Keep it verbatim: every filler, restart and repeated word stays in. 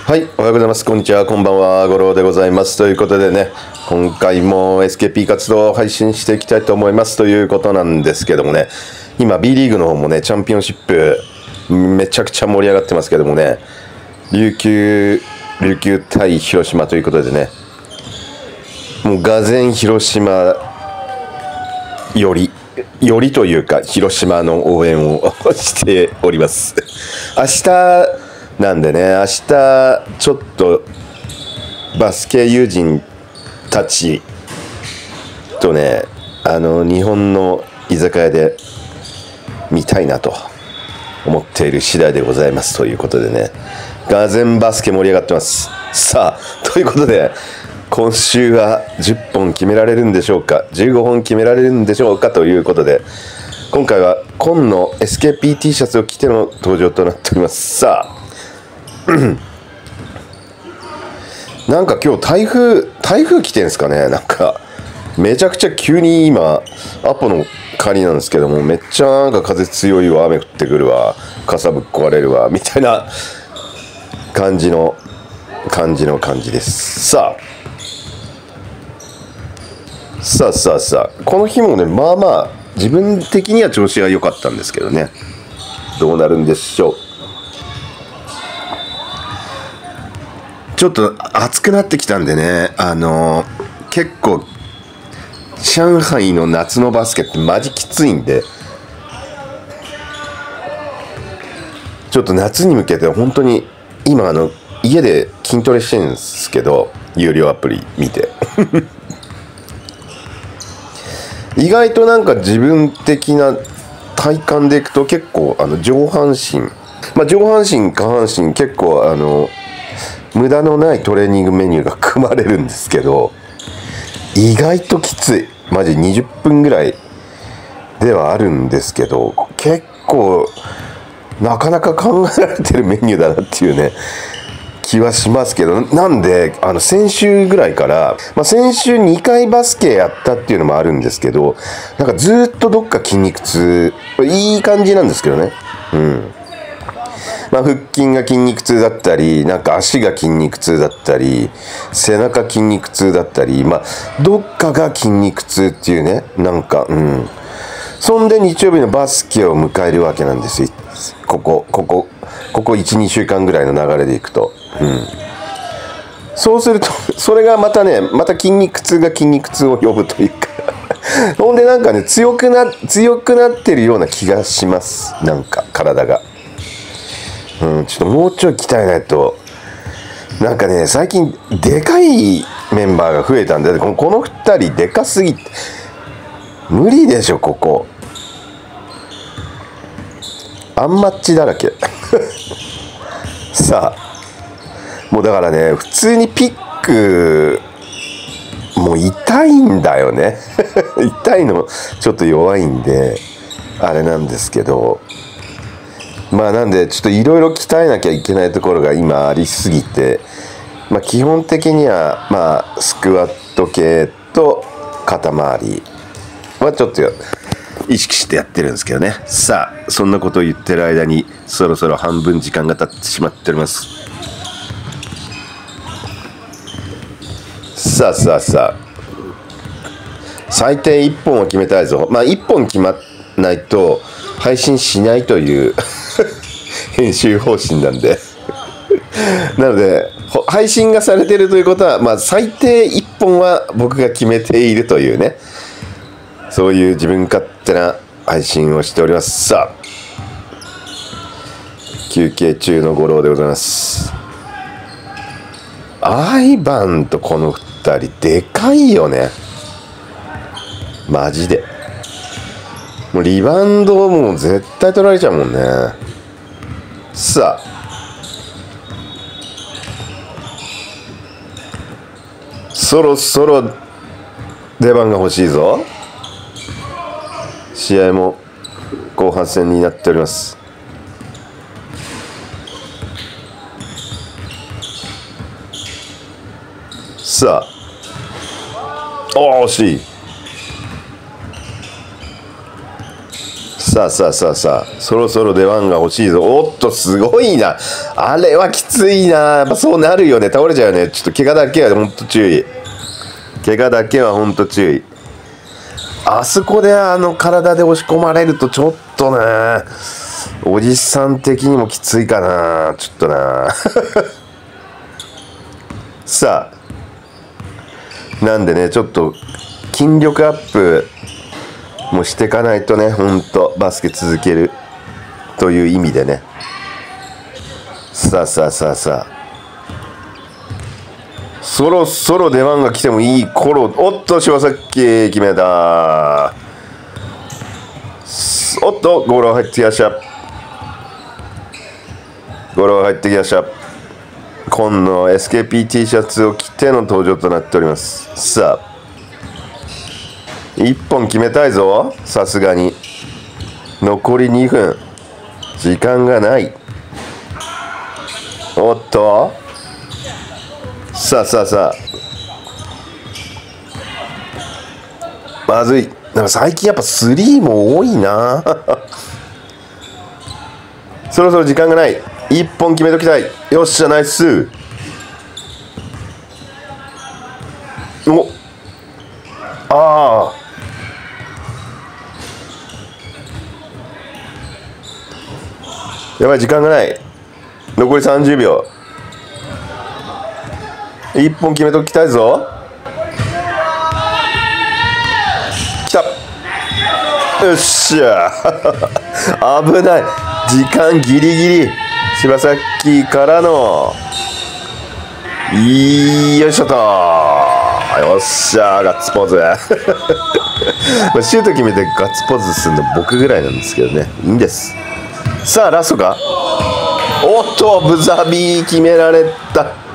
はい、おはようございます。こんにちは、こんばんは、五郎でございます。ということでね、今回も エスケーピー 活動を配信していきたいと思いますということなんですけどもね、今 B リーグの方もね、チャンピオンシップめちゃくちゃ盛り上がってますけどもね、琉球、琉球対広島ということでね、もうがぜん広島より、よりというか広島の応援をしております。明日なんでね、明日ちょっとバスケ友人たちとね、あの日本の居酒屋で見たいなと思っている次第でございますということでね、がぜんバスケ盛り上がってます。さあ、ということで今週はじゅっぽん決められるんでしょうか、じゅうごほん決められるんでしょうかということで、今回は紺の エスケーピー T シャツを着ての登場となっております。さあなんか今日台風台風来てんすかね。なんかめちゃくちゃ急に今アポの仮なんですけども、めっちゃなんか風強いわ、雨降ってくるわ、傘ぶっ壊れるわみたいな感じの感じの感じです。さあさあさあさあ、この日もね、まあまあ自分的には調子が良かったんですけどね、どうなるんでしょう。ちょっと暑くなってきたんでね、あのー、結構上海の夏のバスケってマジきついんで、ちょっと夏に向けて本当に今あの家で筋トレしてるんですけど、有料アプリ見て意外となんか自分的な体感でいくと結構あの上半身、まあ上半身下半身結構あの無駄のないトレーニングメニューが組まれるんですけど、意外ときつい。マジにじゅっぷんぐらいではあるんですけど、結構なかなか考えられてるメニューだなっていうね気はしますけど、なんであの先週ぐらいから、まあ、先週にかいバスケやったっていうのもあるんですけど、なんかずっとどっか筋肉痛、いい感じなんですけどね。うん。まあ、腹筋が筋肉痛だったり、なんか足が筋肉痛だったり、背中筋肉痛だったり、まあどっかが筋肉痛っていうね、なんかうん。そんで日曜日のバスケを迎えるわけなんですよ。ここここここいち、にしゅうかんぐらいの流れでいくと、うん。そうするとそれがまたね、また筋肉痛が筋肉痛を呼ぶというかほんでなんかね、強くな強くなってるような気がします。なんか体が。うん、ちょっともうちょい鍛えないと。なんかね、最近でかいメンバーが増えたんで、このこのふたりでかすぎて無理でしょ。ここアンマッチだらけさあ、もうだからね、普通にピックもう痛いんだよね痛いのちょっと弱いんであれなんですけど、まあなんでちょっといろいろ鍛えなきゃいけないところが今ありすぎて、まあ基本的にはまあスクワット系と肩周りはちょっと意識してやってるんですけどね。さあ、そんなことを言ってる間にそろそろ半分時間が経ってしまっております。さあさあさあ、最低いっぽんは決めたいぞ。まあいっぽん決まらないと配信しないという編集方針なんでなので配信がされているということは、まあ最低いっぽんは僕が決めているというね、そういう自分勝手な配信をしております。さあ、休憩中の五郎でございます。アイバンとこのふたりでかいよね、マジで。もうリバウンドもう絶対取られちゃうもんね。さあ、そろそろ出番が欲しいぞ。試合も後半戦になっております。さあ、おー惜しい。 さあさあさあさあ、そろそろ出番が欲しいぞ。おっと、すごいな。あれはきついな。やっぱそうなるよね。倒れちゃうよね。ちょっと怪我だけはほんと注意。怪我だけはほんと注意。あそこであの体で押し込まれるとちょっとね、おじさん的にもきついかな。ちょっとな。さあ、なんでね、ちょっと筋力アップもしていかないとね、ほんとバスケ続けるという意味でね。さあさあさあさあ、そろそろ出番が来てもいい頃。おっと、柴崎決めた。おっと、ゴール入ってきました。ゴール入ってきました。紺の エスケーピー T シャツを着ての登場となっております。さあ、いっぽん決めたいぞ。さすがに残りにふん、時間がない。おっと、さあさあさあ、まずい。なんか最近やっぱスリーも多いな。そろそろ時間がない。いっぽん決めときたい。よっしゃ、ナイス。お、ああ、やばい、時間がない。残りさんじゅうびょう。いっぽん決めときたいぞ。きた。よっしゃ。危ない。時間ギリギリ。柴崎からの、よいしょと。よっしゃー、ガッツポーズ。シュート決めてガッツポーズするの僕ぐらいなんですけどね、いいんです。さあラストか。おっと、ブザビー決められた。